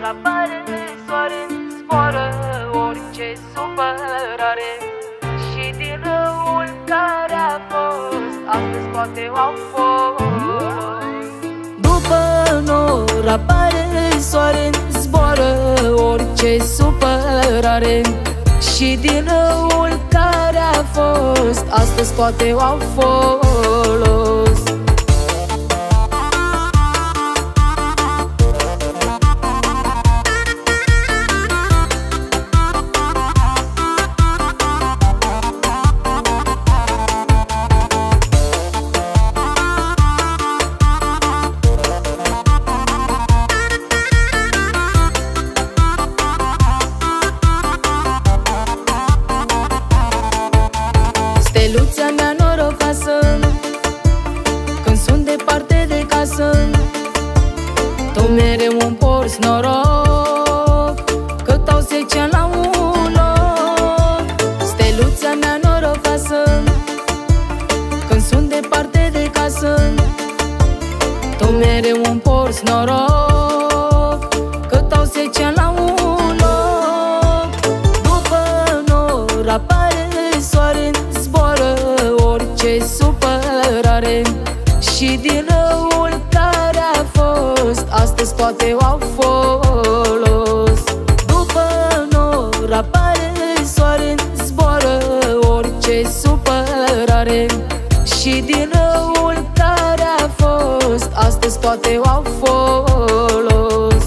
apare soare, zboară orice supărare. Și din răul care a fost, astăzi poate au folos. După nor apare soare, zboară orice supărare. Și din răul care a fost, astăzi poate au folos. Steluța mea norocoasă, când sunt departe de casă, tu mereu îmi porți noroc, că tau secea la un loc. Steluța mea norocoasă, când sunt departe de casă, tu mereu îmi porți noroc, că tau secea la un loc. După nor apare soare, zboară orice supărare. Și din răul care a fost, astăzi poate au folos. După nor apare soare, zboară orice supărare. Și din răul care a fost, astăzi poate au folos.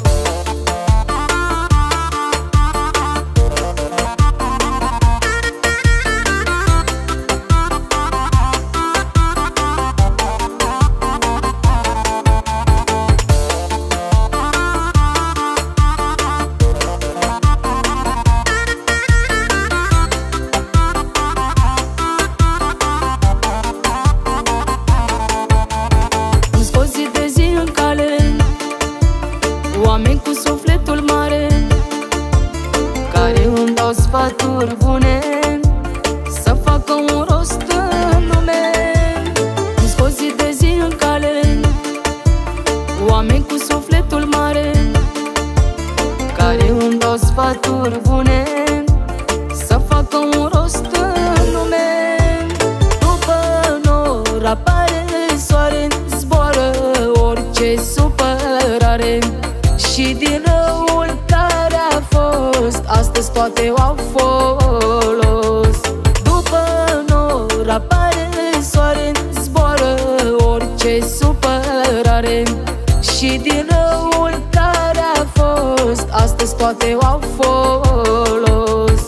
Oameni cu sufletul mare, care îmi dau sfaturi bune, să facă un rost în lume. Îmi scos zi de zi în cale. Oameni cu sufletul mare, care îmi dau sfaturi bune, să facă un rost în lume. După nor apare soare, zboară orice supărare. Și din răul care a fost, astăzi poate au folos. După nor apare soare, zboară orice supărare. Și din răul care a fost, astăzi poate au folos.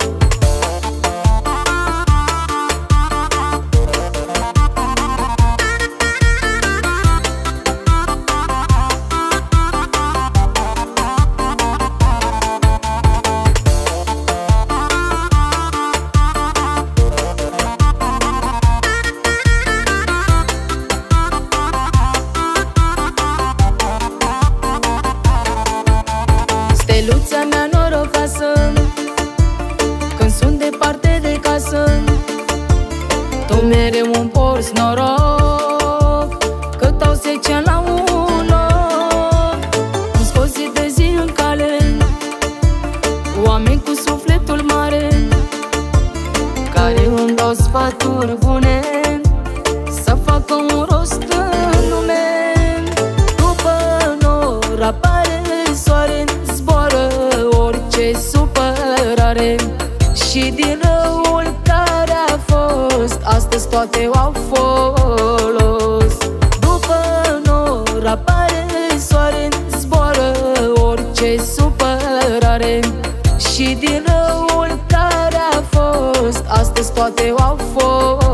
Steluța mea norocoasă, când sunt departe de casă, tu mereu îmi porți noroc, că tau secea la un loc. Îmi scos zi de zi în cale. Oameni cu sufletul mare, care îmi dau sfaturi bune, să facă un rost în lume. După nor apare soare, zboară orice supărare. Și din răul care a fost, astăzi toate au folos. După nor apare soare, zboară orice supărare. Și din răul care a fost, astăzi toate au folos.